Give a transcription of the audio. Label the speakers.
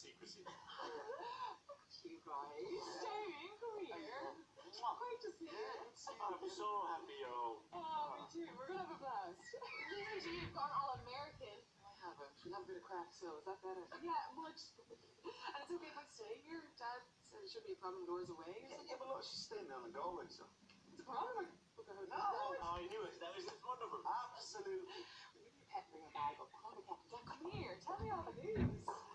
Speaker 1: secrecy.
Speaker 2: You guys staying here. Great to see you.
Speaker 1: I'm so happy you're home.
Speaker 2: Oh, me too. We're gonna have a blast. Usually you've gone all American. I haven't. We have a bit of crack, so is that better? Yeah, much. And it's okay if I stay here. Dad said it shouldn't be a problem. Doors away or something.
Speaker 1: Yeah, but look, she's staying down in Galway, so.
Speaker 2: It's a problem. Book a hotel.
Speaker 1: No, I knew it. That was just wonderful. Absolutely.
Speaker 2: We need a pet bring a bag of comic. Come here. Tell me all the news.